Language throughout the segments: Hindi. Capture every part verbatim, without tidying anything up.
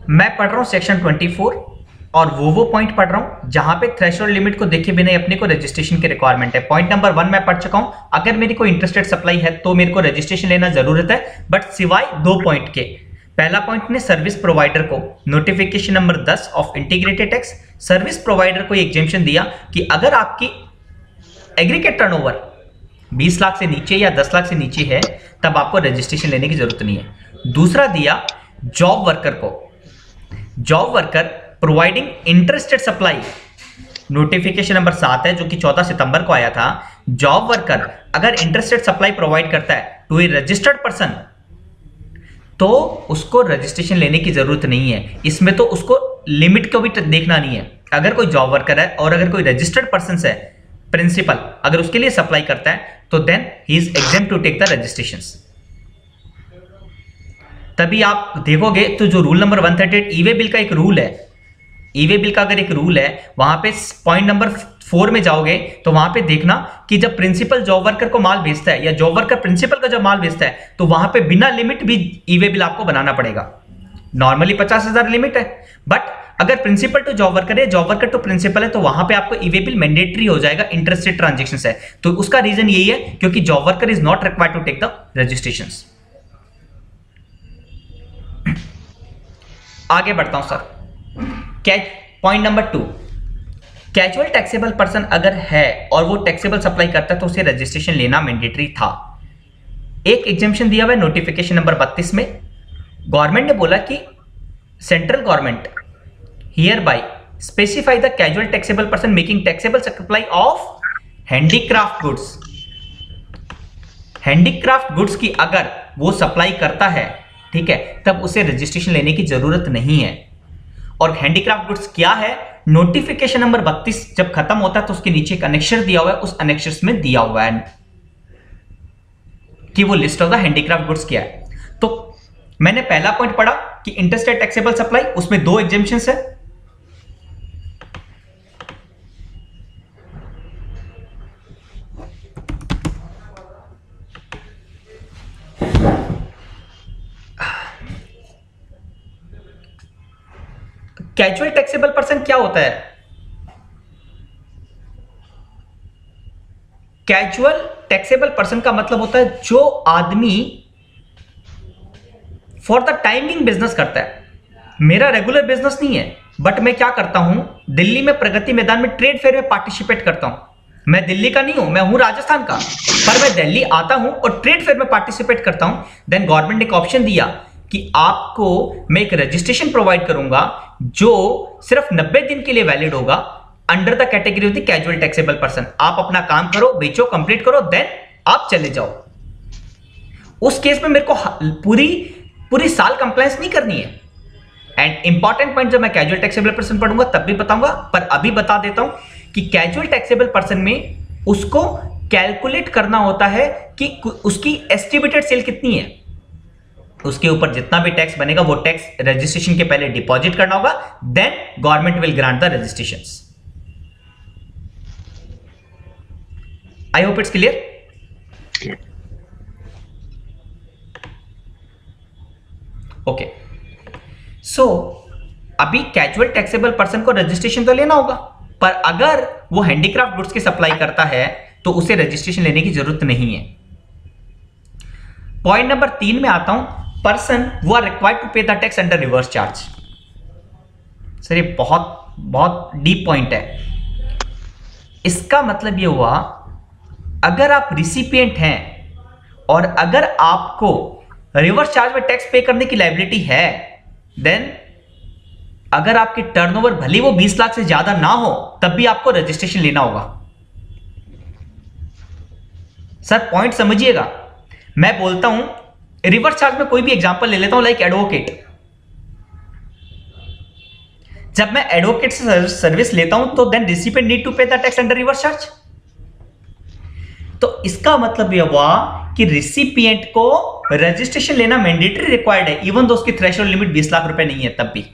मैं पढ़ रहा हूं सेक्शन चौबीस और वो वो पॉइंट पढ़ रहा हूं जहां पे थ्रेशोल्ड लिमिट को देखे बिना अपने को रजिस्ट्रेशन की रिक्वायरमेंट है। पॉइंट नंबर वन मैं पढ़ चुका हूं। अगर मेरी कोई इंटरेस्टेड सप्लाई है तो मेरे को रजिस्ट्रेशन लेना जरूरत है, बट सिवाय दो पॉइंट के। पहला पॉइंट ने सर्विस प्रोवाइडर को नोटिफिकेशन नंबर दस of integrated tax, service provider को एग्जेम्पशन दिया कि अगर आपकी एग्रीगेट टर्नओवर बीस लाख से नीचे या दस लाख से नीचे है तब आपको रजिस्ट्रेशन लेने की जरूरत नहीं है। दूसरा दिया जॉब वर्कर को, job worker providing interested supply, notification number सात है जो कि चौदह सितंबर को आया था। जॉब वर्कर अगर इंटरेस्टेड सप्लाई प्रोवाइड करता है टू ए रजिस्टर्ड पर्सन तो उसको रजिस्ट्रेशन लेने की जरूरत नहीं है। इसमें तो उसको लिमिट को भी देखना नहीं है। अगर कोई जॉब वर्कर है और अगर कोई रजिस्टर्ड पर्सन है, प्रिंसिपल अगर उसके लिए सप्लाई करता है तो then he is exempt to take the registrations. तभी आप देखोगे तो जो रूल नंबर एक सौ अड़तीस ई वे बिल का एक रूल है, ई वे बिल का अगर एक रूल है वहां पे पॉइंट नंबर फोर में जाओगे तो वहां पे देखना कि जब प्रिंसिपल जॉब वर्कर को माल बेचता है या जॉब वर्कर प्रिंसिपल का जब माल बेचता है तो वहां पे बिना लिमिट भी ई वे बिल आपको बनाना पड़ेगा। नॉर्मली पचास हजार लिमिट है, बट अगर प्रिंसिपल टू जॉब वर्कर है, जॉब वर्कर टू प्रिंसिपल है तो वहां पे आपको ई वे बिल मैंडेटरी हो जाएगा। इंटरेस्टेड ट्रांजेक्शन है तो उसका रीजन यही है क्योंकि job worker is not required to take the registrations. आगे बढ़ता हूं sir. Point number two, casual taxable person अगर है और वो टैक्सेबल सप्लाई करता है तो उसे रजिस्ट्रेशन लेना मैंडेटरी था। एक एग्जेम्पशन दिया हुआ है नोटिफिकेशन नंबर बत्तीस में। गवर्नमेंट ने बोला कि central government hereby specify the casual taxable person making taxable supply of handicraft goods. Handicraft goods की अगर वो सप्लाई करता है, ठीक है, तब उसे रजिस्ट्रेशन लेने की जरूरत नहीं है। और हैंडीक्राफ्ट गुड्स क्या है, नोटिफिकेशन नंबर बत्तीस जब खत्म होता है तो उसके नीचे एक अनेक्शर दिया हुआ है, उस अनेक्शर में दिया हुआ है कि वो list of the handicraft goods क्या है। तो मैंने पहला पॉइंट पढ़ा कि इंटरस्टेट टैक्सेबल सप्लाई, उसमें दो एग्जेम्पशंस है। कैजुअल टैक्सेबल पर्सन क्या होता है? कैजुअल टैक्सेबल पर्सन का मतलब होता है जो आदमी फॉर द टाइमिंग बिजनेस करता है। मेरा रेगुलर बिजनेस नहीं है, बट मैं क्या करता हूं, दिल्ली में प्रगति मैदान में ट्रेड फेयर में पार्टिसिपेट करता हूं। मैं दिल्ली का नहीं हूं, मैं हूं राजस्थान का, पर मैं दिल्ली आता हूं और ट्रेड फेयर में पार्टिसिपेट करता हूं। देन गवर्नमेंट ने एक ऑप्शन दिया कि आपको मैं एक रजिस्ट्रेशन प्रोवाइड करूंगा जो सिर्फ नब्बे दिन के लिए वैलिड होगा under the category of the casual taxable person. आप अपना काम करो, बेचो, कंप्लीट करो, देन आप चले जाओ। उस केस में मेरे को पूरी पूरी साल कंप्लायंस नहीं करनी है। एंड इंपॉर्टेंट पॉइंट जब मैं कैजुअल टैक्सेबल पर्सन पढ़ूंगा तब भी बताऊंगा, पर अभी बता देता हूं कि कैजुअल टैक्सेबल पर्सन में उसको कैलकुलेट करना होता है कि उसकी एस्टिमेटेड सेल कितनी है। उसके ऊपर जितना भी टैक्स बनेगा वो टैक्स रजिस्ट्रेशन के पहले डिपॉजिट करना होगा, then government will grant the registrations. I hope it's clear. Okay, so अभी कैजुअल टैक्सेबल पर्सन को रजिस्ट्रेशन तो लेना होगा, पर अगर वो हैंडीक्राफ्ट गुड्स की सप्लाई करता है तो उसे रजिस्ट्रेशन लेने की जरूरत नहीं है। पॉइंट नंबर तीन में आता हूं, पर्सन वो are required to pay the tax under reverse charge. Sir ये बहुत बहुत डीप पॉइंट है। इसका मतलब ये हुआ अगर आप रिसिपिएंट हैं और अगर आपको रिवर्स चार्ज में टैक्स पे करने की लायबिलिटी है, देन अगर आपकी टर्नओवर भले वो बीस लाख से ज्यादा ना हो तब भी आपको रजिस्ट्रेशन लेना होगा। सर पॉइंट समझिएगा, मैं बोलता हूं रिवर्स चार्ज में कोई भी एग्जांपल ले लेता हूं, लाइक एडवोकेट। जब मैं एडवोकेट से सर्विस लेता हूं तो then recipient need to pay the tax under reverse charge. तो इसका मतलब यह हुआ कि रिसिपिएंट को रजिस्ट्रेशन लेना मैंडेटरी रिक्वायर्ड है, इवन दो उसकी थ्रेशोल्ड लिमिट बीस लाख रुपए नहीं है तब भी।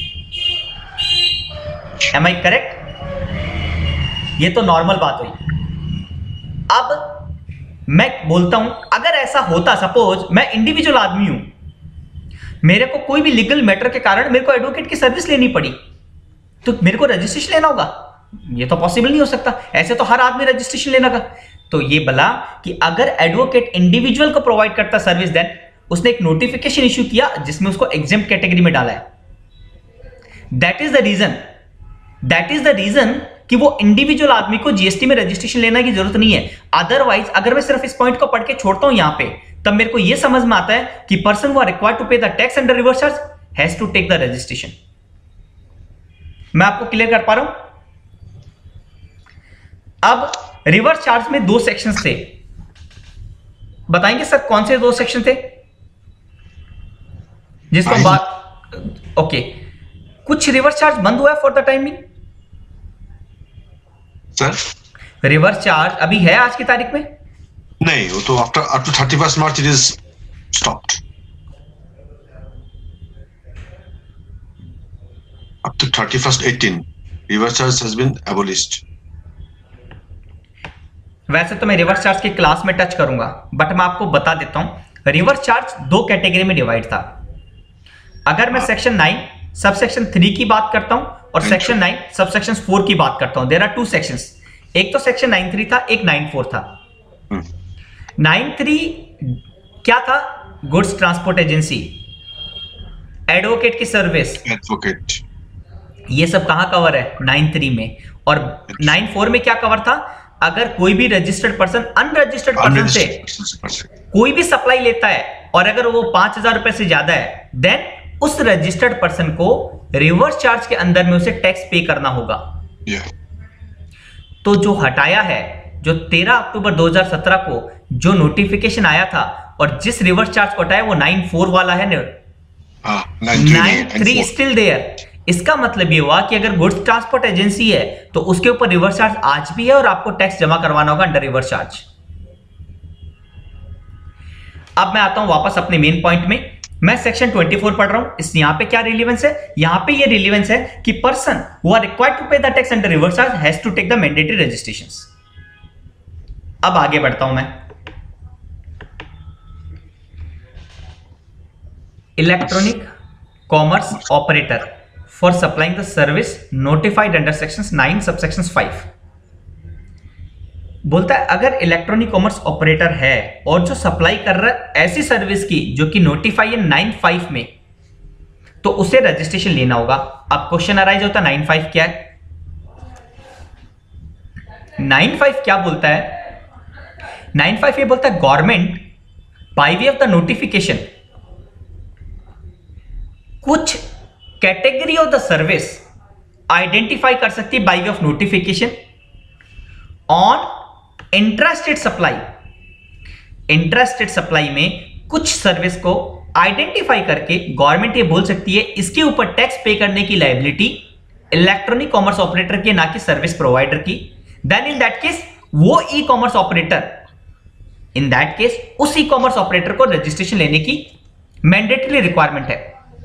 Am I correct? ये तो नॉर्मल बात हुई। अब मैं बोलता हूं अगर ऐसा होता, सपोज मैं इंडिविजुअल आदमी हूं मेरे को कोई भी लीगल मैटर के कारण मेरे को एडवोकेट की सर्विस लेनी पड़ी, तो मेरे को रजिस्ट्रेशन लेना होगा? ये तो पॉसिबल नहीं हो सकता, ऐसे तो हर आदमी रजिस्ट्रेशन लेना का। तो ये बोला कि अगर एडवोकेट इंडिविजुअल को प्रोवाइड करता सर्विस, देन उसने एक नोटिफिकेशन इश्यू किया जिसमें उसको एग्जेम्प्ट कैटेगरी में डाला है। That is the reason that is the reason कि वो इंडिविजुअल आदमी को जीएसटी में रजिस्ट्रेशन लेने की जरूरत नहीं है। अदरवाइज अगर मैं सिर्फ इस पॉइंट को पढ़ के छोड़ता हूं यहां पे, तब मेरे को यह समझ में आता है कि person who are required to pay the tax under reverse charge has to take the registration. मैं आपको क्लियर कर पा रहा हूं? अब रिवर्स चार्ज में दो सेक्शंस थे, बताएंगे सर कौन से दो सेक्शन थे जिसको बात? ओके, कुछ रिवर्स चार्ज बंद हुआ है for the timing. Sir reverse charge अभी है आज की तारीख में? नहीं, वो तो after up to thirty first March it is stopped. Up to thirty first eighteen reverse charge has been abolished. वैसे तो मैं रिवर्स चार्ज की क्लास में टच करूंगा, बट मैं आपको बता देता हूं। रिवर्स चार्ज दो कैटेगरी में डिवाइड था। अगर मैं section nine sub section three की बात करता हूं और section nine sub section four की बात करता हूं, देयर आर टू सेक्शंस। एक तो सेक्शन नाइन थ्री था, एक नाइन फोर था। नाइन थ्री क्या था? गुड्स ट्रांसपोर्ट एजेंसी, एडवोकेट की सर्विस, एडवोकेट, ये सब कहां कवर है? नाइन थ्री में। और नाइन फोर में क्या कवर था? अगर कोई भी रजिस्टर्ड पर्सन अनरजिस्टर्ड पर्सन से कोई भी सप्लाई लेता है और अगर वो पांच हजार रुपए से ज्यादा है, देन उस रजिस्टर्ड पर्सन को रिवर्स चार्ज के अंदर में उसे टैक्स पे करना होगा। yeah. तो जो हटाया है, जो तेरह अक्टूबर दो हज़ार सत्रह को जो नोटिफिकेशन आया था और जिस रिवर्स चार्ज को हटाया वो नाइन फोर वाला है, नाइन थ्री स्टिल देयर। इसका मतलब ये हुआ कि अगर गुड्स ट्रांसपोर्ट एजेंसी है तो उसके ऊपर रिवर्स चार्ज आज भी है और आपको टैक्स जमा करवाना होगा अंडर रिवर्स चार्ज। अब मैं आता हूं वापस अपने मेन पॉइंट में। मैं सेक्शन चौबीस पढ़ रहा हूं। इस यहां पे क्या रिलेवेंस है? यहां पे ये रिलेवेंस है कि person who are required to pay the tax under reverse charge has to take the mandatory registrations. अब आगे बढ़ता हूं मैं। Electronic commerce operator for supplying the service notified under sections nine subsections five बोलता है अगर इलेक्ट्रॉनिक कॉमर्स ऑपरेटर है और जो सप्लाई कर रहा है ऐसी सर्विस की जो कि नोटिफाई है नाइन फाइव में, तो उसे रजिस्ट्रेशन लेना होगा। अब क्वेश्चन अराइज होता है नाइन फाइव क्या है? नाइन फाइव क्या बोलता है? नाइन फाइव ये बोलता है government by way of the notification कुछ category of the service identify कर सकती है by way of notification on intrastate supply. Intrastate supply में कुछ सर्विस को आइडेंटिफाई करके गवर्नमेंट ये बोल सकती है इसके ऊपर टैक्स पे करने की लायबिलिटी इलेक्ट्रॉनिक कॉमर्स ऑपरेटर की, ना कि सर्विस प्रोवाइडर की। देन इन दैट केस वो e commerce operator in that case उस ई कॉमर्स ऑपरेटर को रजिस्ट्रेशन लेने की मैंडेटरी रिक्वायरमेंट है।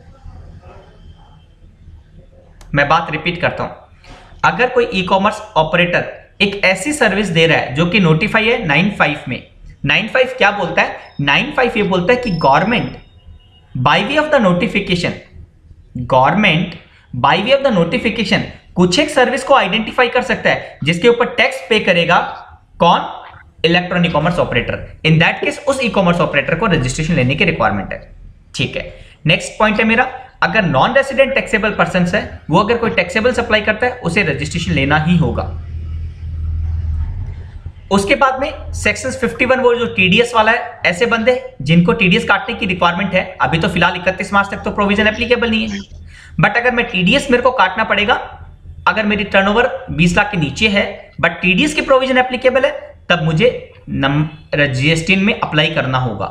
मैं बात रिपीट करता हूं। अगर कोई ई कॉमर्स ऑपरेटर एक ऐसी सर्विस दे रहा है जो कि नोटिफाई है नाइन फाइव में, नाइन फाइव क्या बोलता है? नाइन फाइव ये बोलता है कि government by way of the notification government by way of the notification कुछ एक सर्विस को आइडेंटिफाई कर सकता है जिसके ऊपर टैक्स पे करेगा कौन? Electronic commerce operator. In that case उस ई कॉमर्स ऑपरेटर को रजिस्ट्रेशन लेने की रिक्वायरमेंट है। ठीक है, नेक्स्ट पॉइंट है मेरा, अगर नॉन रेसिडेंट टैक्सेबल पर्सन है, वो अगर कोई टैक्सेबल सप्लाई करता है उसे रजिस्ट्रेशन लेना ही होगा। उसके बाद में सेक्शन इक्यावन वो जो टीडीएस वाला है, ऐसे बंदे जिनको टीडीएस काटने की रिक्वायरमेंट है, अभी तो फिलहाल इकतीस मार्च तक तो प्रोविजन एप्लीकेबल नहीं है, बट अगर मैं टीडीएस मेरे को काटना पड़ेगा, अगर मेरी टर्नओवर बीस लाख के नीचे है बट टीडीएस की प्रोविजन एप्लीकेबल है, तब मुझे जीएसटी में अप्लाई करना होगा।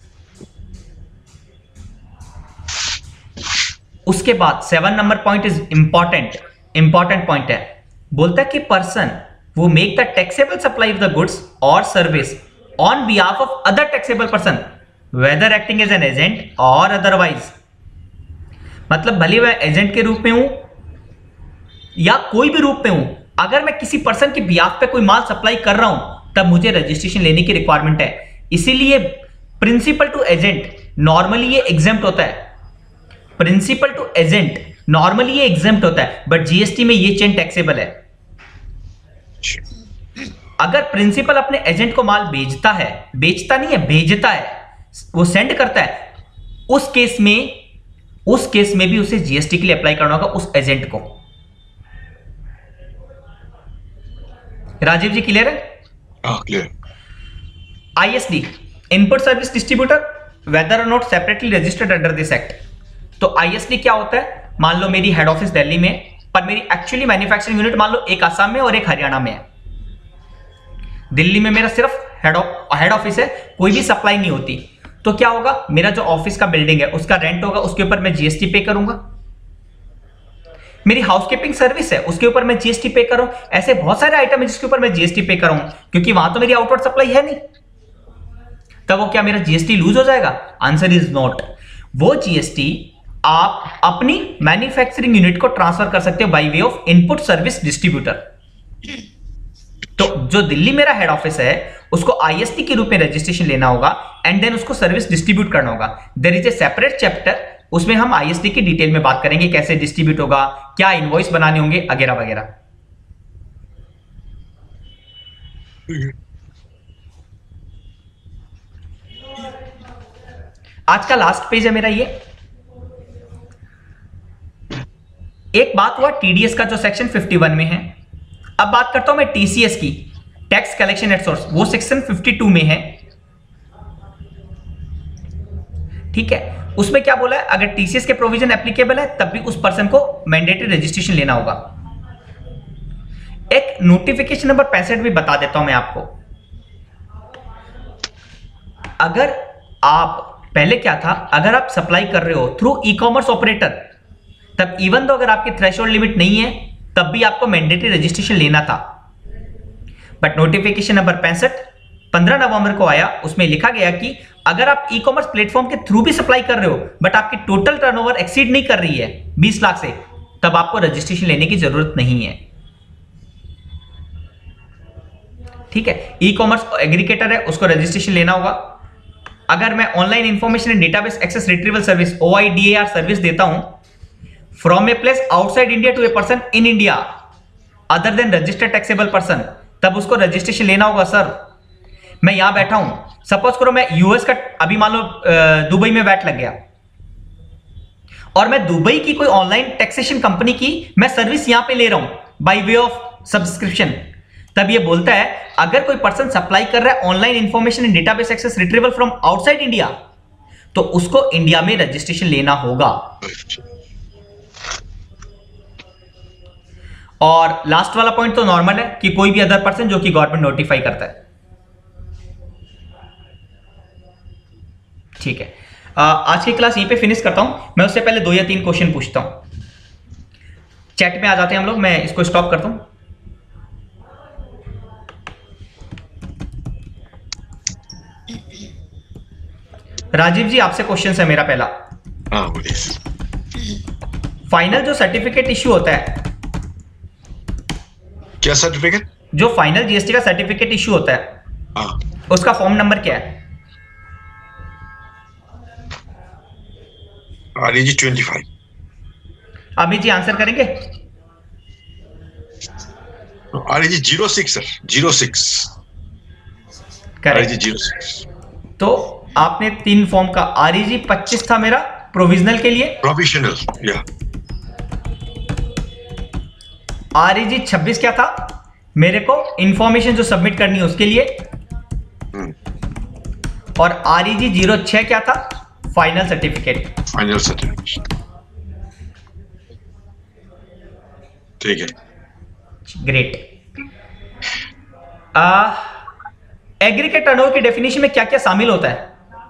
उसके बाद seven number point is important important point है, बोलता है कि पर्सन वो make the taxable supply of the goods और service on behalf of other taxable person whether acting as an agent और अदरवाइज। मतलब भले मैं एजेंट के रूप में हूं या कोई भी रूप में हूं, अगर मैं किसी पर्सन के बिहाफ पे कोई माल सप्लाई कर रहा हूं तब मुझे रजिस्ट्रेशन लेने की रिक्वायरमेंट है। इसीलिए प्रिंसिपल टू एजेंट नॉर्मली ये एग्जेम्प्ट होता है, प्रिंसिपल टू एजेंट नॉर्मली ये एग्जेम्प्ट होता है, बट जीएसटी में ये चेन टैक्सेबल है। अगर प्रिंसिपल अपने एजेंट को माल भेजता है, बेचता नहीं है, भेजता है, वो सेंड करता है, उस केस में उस केस में भी उसे जीएसटी के लिए अप्लाई करना होगा उस एजेंट को। राजीव जी क्लियर है? हाँ clear. ISD input service distributor whether और not separately registered under this act. तो आईएसडी क्या होता है? मान लो मेरी हेड ऑफिस दिल्ली में, पर मेरी एक्चुअली मैन्युफैक्चरिंग यूनिट मान लो एक आसाम में और एक हरियाणा में है। दिल्ली में मेरा सिर्फ हेड हेड ऑफिस है, कोई भी सप्लाई नहीं होती, तो क्या होगा, मेरा जो ऑफिस का बिल्डिंग है उसका रेंट होगा, उसके ऊपर मैं जीएसटी पे करूंगा। मेरी हाउसकीपिंग सर्विस है, उसके ऊपर मैं जीएसटी पे करूं। ऐसे बहुत सारे आइटम है जिसके ऊपर मैं जीएसटी पे करूं, क्योंकि वहां तो मेरी आउटवर्ड सप्लाई है नहीं। तब वो क्या मेरा जीएसटी लूज हो जाएगा? Answer is not. वो जीएसटी आप अपनी मैन्युफैक्चरिंग यूनिट को ट्रांसफर कर सकते हो by way of input service distributor. तो जो दिल्ली मेरा हेड ऑफिस है उसको आईएसटी के रूप में रजिस्ट्रेशन लेना होगा एंड देन उसको सर्विस डिस्ट्रीब्यूट करना होगा। There is a separate chapter, उसमें हम आईएसटी की डिटेल में बात करेंगे, कैसे डिस्ट्रीब्यूट होगा, क्या इनवॉइस बनाने होंगे वगैरह वगैरह। आज का लास्ट पेज है मेरा ये। एक बात हुआ टीडीएस का जो सेक्शन इक्यावन में है। अब बात करता हूं मैं टीसीएस की, टैक्स कलेक्शन एट सोर्स, वो सेक्शन बावन में है। ठीक है, उसमें क्या बोला है, अगर टीसीएस के प्रोविजन एप्लीकेबल है तब भी उस पर्सन को मैंडेटरी रजिस्ट्रेशन लेना होगा। एक नोटिफिकेशन नंबर पैंसठ भी बता देता हूं मैं आपको। अगर आप पहले क्या था, अगर आप सप्लाई कर रहे हो थ्रू ई कॉमर्स ऑपरेटर, तब इवन तो अगर आपकी थ्रेशोल्ड लिमिट नहीं है तब भी आपको मैंडेटरी रजिस्ट्रेशन लेना था। बट नोटिफिकेशन नंबर पैंसठ पंद्रह नवंबर को आया, उसमें लिखा गया कि अगर आप ई कॉमर्स प्लेटफॉर्म के थ्रू भी सप्लाई कर रहे हो बट आपकी टोटल टर्नओवर एक्सीड नहीं कर रही है बीस लाख से, तब आपको रजिस्ट्रेशन लेने की जरूरत नहीं है। ठीक है, ई कॉमर्स एग्रीगेटर है, उसको रजिस्ट्रेशन लेना होगा। अगर मैं online information and database access retrieval service O I D A R service देता हूं from a place outside India to a person in India other than registered taxable person, तब उसको रजिस्ट्रेशन लेना होगा। सर मैं यहां बैठा हूं, सपोज करो मैं यूएस का, अभी मान लो दुबई में वैट लग गया और मैं दुबई की कोई ऑनलाइन टैक्सेशन कंपनी की मैं सर्विस यहां पे ले रहा हूं बाय वे ऑफ सब्सक्रिप्शन, तब ये बोलता है अगर कोई पर्सन सप्लाई कर रहा है online information and database access retrieval from outside India तो उसको इंडिया में रजिस्ट्रेशन लेना होगा। और लास्ट वाला पॉइंट तो नॉर्मल है कि कोई भी अदर पर्सन जो कि गवर्नमेंट नोटिफाई करता है। ठीक है, आ, आज की क्लास यहीं पे फिनिश करता हूं। मैं उससे पहले दो या तीन क्वेश्चन पूछता हूं, चैट में आ जाते हैं हम लोग, मैं इसको स्टॉप करता हूं। राजीव जी आपसे क्वेश्चन है मेरा पहला। हाँ बोलिए। फाइनल जो सर्टिफिकेट इश्यू होता है, क्या सर्टिफिकेट? जो फाइनल जीएसटी का सर्टिफिकेट इश्यू होता है, हाँ उसका फॉर्म नंबर क्या है? REG twenty five. अभी जी आंसर करेंगे? REG zero six sir, zero six. REG zero six. तो आपने तीन फॉर्म का, आरईजी पच्चीस था मेरा प्रोविजनल के लिए, प्रोविजनल या आरईजी छब्बीस क्या था मेरे को इंफॉर्मेशन जो सबमिट करनी है उसके लिए, और आरईजी जीरो छह क्या था? Final certificate. Final certificate. ठीक है, ग्रेट। एग्रीगेट टर्नओवर की डेफिनेशन में क्या क्या शामिल होता है?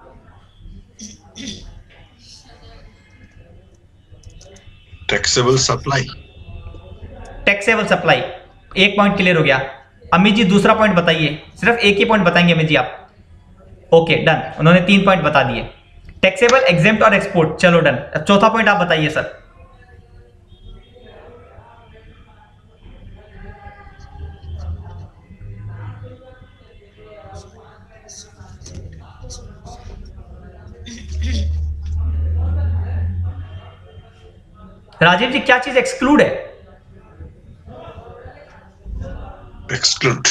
Taxable supply. टैक्सेबल सप्लाई, एक पॉइंट क्लियर हो गया। अमित जी दूसरा पॉइंट बताइए, सिर्फ एक ही पॉइंट बताएंगे अमित जी आप। ओके डन, उन्होंने तीन पॉइंट बता दिए। टैक्सेबल, एग्जेम्प्ट और एक्सपोर्ट, चलो डन। चौथा पॉइंट आप बताइए सर। राजीव जी क्या चीज एक्सक्लूड है? एक्सक्लूड,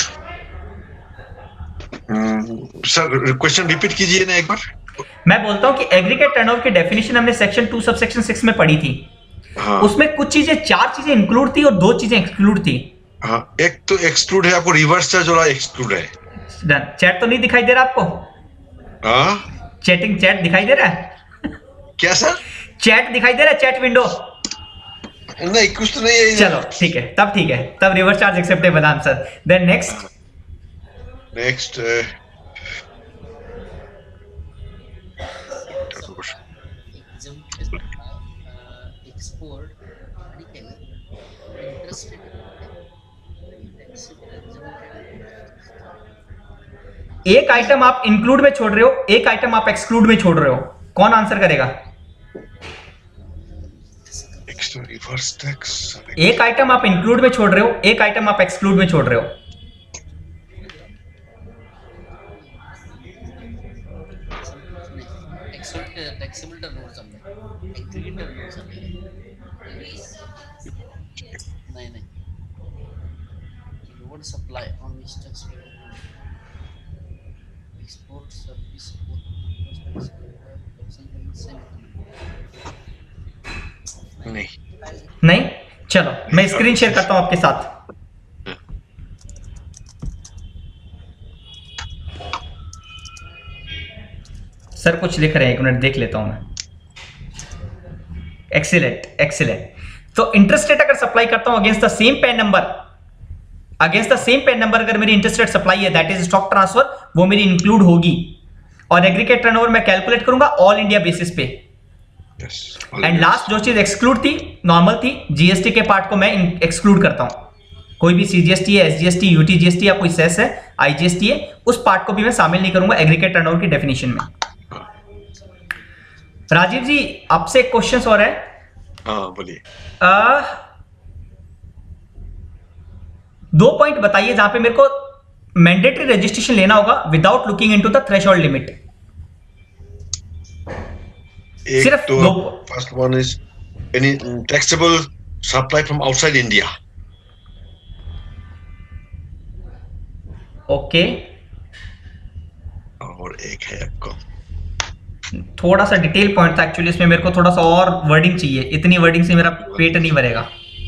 सर क्वेश्चन रिपीट कीजिए ना एक बार। मैं बोलता हूं कि एग्रीगेट टर्नओवर की डेफिनेशन हमने section two sub section six में पढ़ी थी। हाँ उसमें कुछ चीजें, चार चीजें इंक्लूड थी और दो चीजें एक्सक्लूड थी। हाँ, एक तो एक्सक्लूड है, आपको रिवर्स चार्ज वाला एक्सक्लूड है। चैट तो नहीं दिखाई दे रहा आपको? हाँ चैटिंग, चैट दिखाई दे रहा है? क्या सर? चैट दिखाई दे रहा है, चैट विंडो? नहीं, कुछ तो नहीं है चलो इधर। ठीक है, तब ठीक है, तब reverse charge acceptable answer. Then next. Next, exempt supply, uh, export आणि केलं इंटरेस्ट रेट टॅक्सेबल exempted एक आइटम आप इंक्लूड में छोड़ रहे हो, एक आइटम आप एक्सक्लूड में छोड़ रहे हो, कौन आंसर करेगा? Reverse tax. एक आइटम आप इंक्लूड में छोड़ रहे हो, एक आइटम आप एक्सक्लूड में छोड़ रहे हो। टॅक्सेबल टर्नओव्हर चाललंय, ऍग्रीगेट टर्नओव्हर चाललंय. नाही नाही लोड supply on which tax export service नहीं नहीं, चलो मैं स्क्रीन शेयर करता हूं आपके साथ। सर कुछ लिख रहे हैं, एक मिनट देख लेता हूं मैं। Excellent excellent. तो इंटरेस्ट रेट अगर सप्लाई करता हूं against the same PAN number, against the same PAN number अगर मेरी इंटरेस्ट रेट सप्लाई है, दैट इज स्टॉक ट्रांसफर, वो मेरी इंक्लूड होगी। और एग्रीगेट टर्नओवर मैं कैलकुलेट करूंगा ऑल इंडिया बेसिस पे। एंड लास्ट जो चीज एक्सक्लूड थी, नॉर्मल थी, जीएसटी के पार्ट को मैं एक्सक्लूड करता हूं। कोई भी सीजीएसटी है, एसजीएसटी, यूटीजीएसटी या कोई सेस है, आईजीएसटी है, उस पार्ट को भी मैं शामिल नहीं करूंगा एग्रीगेट टर्नओवर की डेफिनेशन में। राजीव जी आपसे एक क्वेश्चन और है। हाँ बोलिए। दो पॉइंट बताइए जहां पे मेरे को मैंडेटरी रजिस्ट्रेशन लेना होगा without looking into the threshold limit. एक सिर्फ तो दो। First one is any taxable supply from outside India. Okay, और एक है आपको, थोड़ा सा डिटेल पॉइंट था एक्चुअली, इसमें मेरे को थोड़ा सा और वर्डिंग चाहिए, इतनी वर्डिंग से मेरा पेट नहीं भरेगा।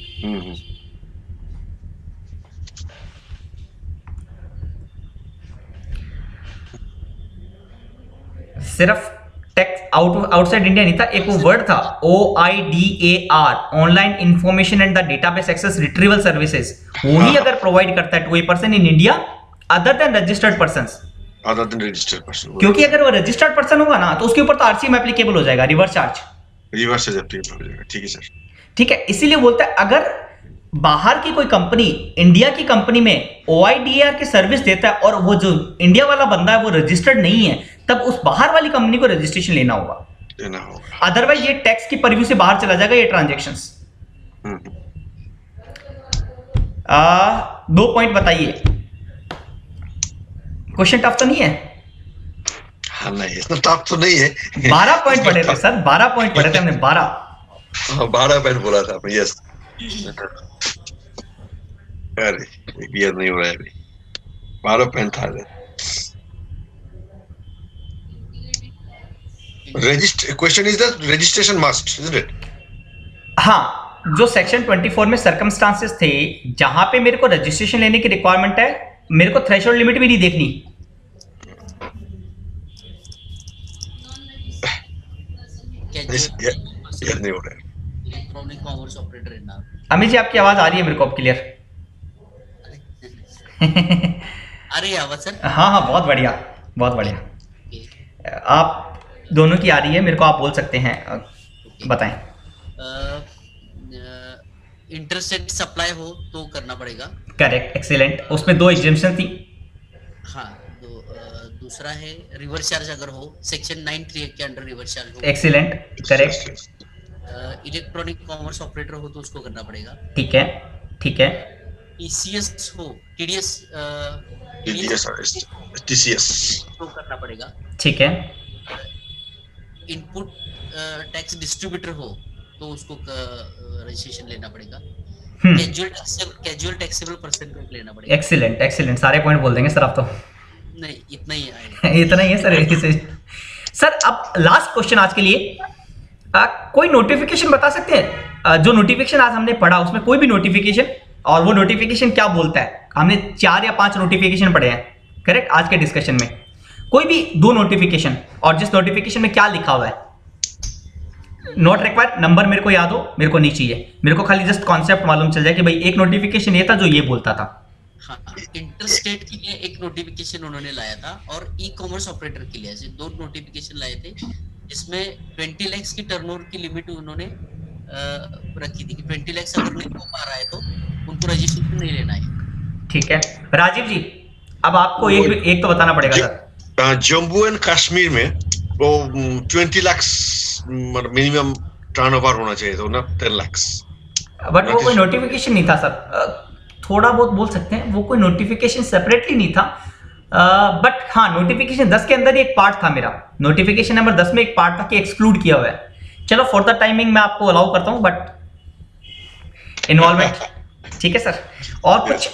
सिर्फ टैक्स आउट आउटसाइड इंडिया नहीं था, एक वो वर्ड था O I D A R, online information and the database access retrieval services. वही अगर प्रोवाइड करता है to a person in India other than registered persons, other than registered person, क्योंकि अगर वो रजिस्टर्ड पर्सन होगा ना तो उसके ऊपर तो आरसीएम एप्लीकेबल हो जाएगा, reverse charge. Reverse charge applicable हो जाएगा, ठीक है सर। ठीक है, इसीलिए बोलता है अगर बाहर की कोई कंपनी इंडिया की कंपनी में ओआईडीआर की सर्विस देता है और वो जो इंडिया वाला बंदा है वो रजिस्टर्ड नहीं है, तब उस बाहर वाली कंपनी को रजिस्ट्रेशन लेना होगा, लेना होगा, अदरवाइज ये टैक्स की परव्यू से बाहर चला जाएगा ये ट्रांजेक्शंस। दो पॉइंट बताइए। क्वेश्चन टफ तो नहीं है? हाँ नहीं, इतना टफ तो नहीं है। बारह पॉइंट पढ़े थे सर, बारह पॉइंट पढ़े थे हमने, बारह। हाँ बारह पॉइंट बोला था आपने, यस। अरे क्लियर नहीं हो रहा है अभी, बारह पॉइंट था। Register question is the registration must, isn't it? हाँ, जो सेक्शन चौबीस में सर्कमस्टांसेस थे जहां पे मेरे को रजिस्ट्रेशन लेने की रिक्वायरमेंट है, मेरे को थ्रेशोल्ड लिमिट भी नहीं देखनी। याद नहीं हो रहा है। इलेक्ट्रॉनिक कॉमर्स ऑपरेटर है ना। अमित जी आपकी आवाज आ रही है मेरे को अब क्लियर? अरे आवाज सर। हाँ हाँ बहुत बढ़िया, बहुत बढ़िया। आप दोनों की आ रही है मेरे को, आप बोल सकते हैं, बताएं। इंटरेस्ट रेट सप्लाई हो तो करना पड़ेगा। Correct, excellent. उसमें दो एग्जेम्पशन थी। हाँ, दो, दूसरा है रिवर्स चार्ज अगर हो, सेक्शन नाइन थ्री के अंडर रिवर्स चार्ज हो। Excellent, correct. Electronic commerce operator हो तो उसको करना पड़ेगा। ठीक है, ठीक है। टीसीएस हो, टीडीएस टीडीएस टीसीएस तो करना पड़ेगा। ठीक है। इनपुट टैक्स डिस्ट्रीब्यूटर हो तो उसको रजिस्ट्रेशन लेना पड़ेगा। Hmm, casual casual taxable person को लेना पड़ेगा। एक्सीलेंट एक्सीलेंट, सारे पॉइंट बोल देंगे सर आप तो। नहीं, इतना ही आएगा। इतना ही है सर इसे। सर अब लास्ट क्वेश्चन आज के लिए, आ, कोई नोटिफिकेशन बता सकते हैं? आ, जो नोटिफिकेशन आज हमने पढ़ा उसमें कोई भी नोटिफिकेशन, और वो नोटिफिकेशन क्या बोलता है? हमने चार या पांच नोटिफिकेशन पढ़े हैं, करेक्ट, आज के डिस्कशन में। कोई भी दो नोटिफिकेशन, और जिस नोटिफिकेशन में क्या लिखा हुआ है, नॉट रिक्वायर्ड, नंबर मेरे को याद हो, मेरे को नहीं चाहिए, मेरे को खाली जस्ट कॉन्सेप्ट मालूम चल जाए कि भाई एक नोटिफिकेशन ये था जो ये बोलता था। हाँ, इंटरस्टेट के लिए एक नोटिफिकेशन उन्होंने लाया था, और ई कॉमर्स ऑपरेटर के लिए ऐसे दो नोटिफिकेशन लाए थे, जिसमें ट्वेंटी लैक्स की टर्नओवर की लिमिट उन्होंने रखी थी कि ट्वेंटी लैक्स अगर नहीं हो पा रहा है तो उनको रजिस्ट्रेशन नहीं लेना है। ठीक है राजीव जी, अब आपको एक एक तो बताना पड़ेगा सर। जम्मू एंड कश्मीर में वो ट्वेंटी लाख मिनिमम टर्नओवर होना चाहिए था ना, टेन लाख। बट वो कोई नोटिफिकेशन नहीं था सर, थोड़ा बहुत बोल सकते हैं, वो कोई नोटिफिकेशन सेपरेटली नहीं था, बट uh, हाँ नोटिफिकेशन दस के अंदर ही एक पार्ट था, मेरा नोटिफिकेशन नंबर दस में एक पार्ट था कि एक्सक्लूड किया हुआ है। चलो फॉर द टाइमिंग मैं आपको अलाउ करता हूं, बट इन्वॉल्वमेंट ठीक है सर। और कुछ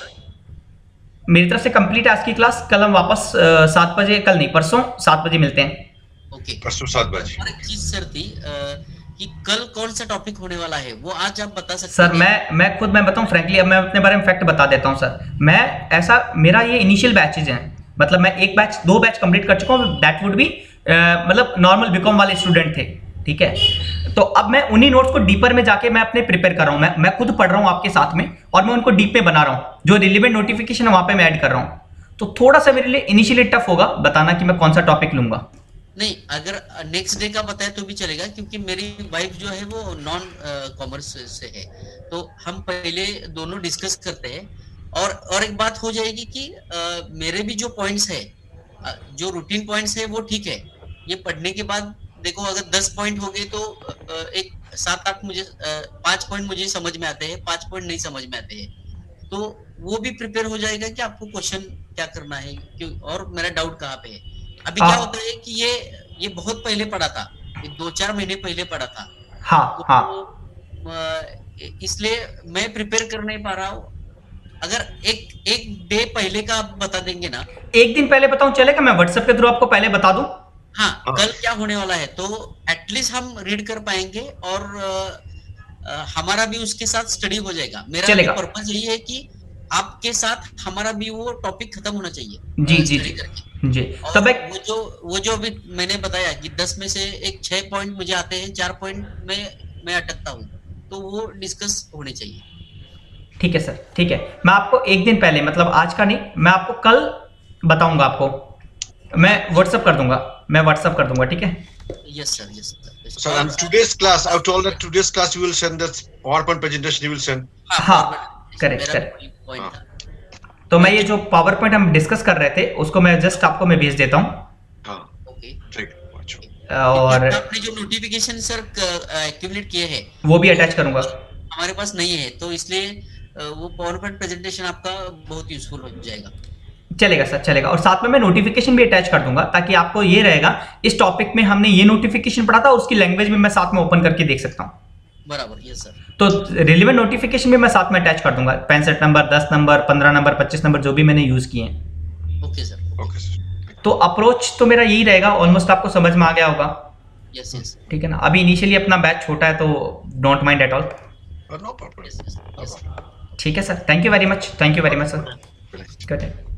मेरी तरफ से कंप्लीट आज की क्लास, कल हम वापस सात बजे, कल नहीं परसों सात बजे मिलते हैं। ओके, परसों सात बजे। और एक चीज सर थी कि कल कौन सा टॉपिक होने वाला है वो आज आप बता सकते सर? मैं मैं खुद मैं बताऊं फ्रैंकली, अब मैं अपने बारे में फैक्ट बता देता हूं सर। मैं ऐसा, मेरा ये इनिशियल बैचेज हैं, मतलब मैं एक बैच दो बैच कंप्लीट कर चुका हूं, दैट वुड बी मतलब नॉर्मल बीकॉम वाले स्टूडेंट थे, ठीक है। तो अब मैं उन्हीं नोट्स को डीपर में जाके मैं अपने प्रिपेयर कर रहा हूं, मैं मैं खुद पढ़ रहा हूं आपके साथ में, और मैं उनको डीप में बना रहा हूं, जो रिलेवेंट नोटिफिकेशन है वहां पे मैं ऐड कर रहा हूं। तो थोड़ा सा मेरे लिए इनिशियली टफ होगा बताना कि मैं कौन सा टॉपिक लूंगा। नहीं, अगर नेक्स्ट डे का बताए तो भी चलेगा, क्योंकि मेरी वाइफ जो है वो नॉन कॉमर्स से है, तो हम पहले दोनों डिस्कस करते हैं। और और एक बात हो जाएगी कि uh, मेरे भी जो पॉइंट्स है, uh, जो रूटीन पॉइंट्स है वो ठीक है, ये पढ़ने के बाद देखो अगर दस पॉइंट हो गए तो uh, एक सात आठ मुझे uh, पांच पॉइंट मुझे समझ में आते हैं, पांच पॉइंट नहीं समझ में आते हैं, तो वो भी प्रिपेयर हो जाएगा कि आपको क्वेश्चन क्या करना है, क्यों और मेरा डाउट कहाँ पे है। अभी क्या होता है कि ये ये बहुत पहले पढ़ा था, ये दो चार महीने पहले पढ़ा था, हाँ तो हाँ, इसलिए मैं प्रिपेयर कर नहीं पा रहा हूँ। अगर एक एक डे पहले का आप बता देंगे ना, एक दिन पहले बताऊं चलेगा? मैं व्हाट्सएप के थ्रू आपको पहले बता दूं। हाँ, हाँ, कल क्या होने वाला है, तो एटलीस्ट हम रीड कर पाएंगे, और आ, आ, हमारा भी उसके साथ स्टडी हो जाएगा। मेरा भी पर्पस यही है कि आपके साथ हमारा भी वो टॉपिक खत्म होना चाहिए, जी जी जी जी। तब एक वो जो वो जो अभी मैंने बताया कि दस में से एक छह पॉइंट मुझे आते हैं, चार पॉइंट में मैं अटकता हूँ, तो वो डिस्कस होने चाहिए। ठीक है सर, ठीक है, मैं आपको एक दिन पहले, मतलब आज का नहीं, मैं आपको कल बताऊंगा, आपको मैं व्हाट्सएप कर दूंगा, मैं व्हाट्सएप कर दूंगा, ठीक है। Yes sir, yes sir. So on today's class, I told that today's class you will send that PowerPoint presentation. You will send. हाँ, करेक्ट करेक्ट। तो मैं ये जो पावर पॉइंट हम डिस्कस कर रहे थे उसको मैं जस्ट आपको मैं भेज देता हूँ। हाँ, ओके, ठीक है। और आपने जो नोटिफिकेशन सर एक्टिवेट किए हैं वो भी अटैच करूंगा, हमारे पास नहीं है, तो इसलिए वो पावर पॉइंट प्रेजेंटेशन आपका बहुत यूजफुल हो जाएगा। चलेगा सर, चलेगा। और साथ में मैं नोटिफिकेशन भी अटैच कर दूंगा, ताकि आपको ये रहेगा इस टॉपिक में हमने ये नोटिफिकेशन पढ़ा था, उसकी लैंग्वेज में मैं साथ में ओपन करके देख सकता हूँ। बराबर, यस सर। तो रिलेवेंट नोटिफिकेशन भी मैं साथ में अटैच कर दूंगा, पैंसठ नंबर, दस नंबर, पंद्रह नंबर, पच्चीस नंबर, जो भी मैंने यूज किए हैं। Okay sir, okay sir. तो अप्रोच तो मेरा यही रहेगा, ऑलमोस्ट आपको समझ में आ गया होगा। यस यस, ठीक है ना। अभी इनिशियली अपना बैच छोटा है, तो don't mind at all. No problem. ठीक है sir, thank you very much, thank you very much sir. Good.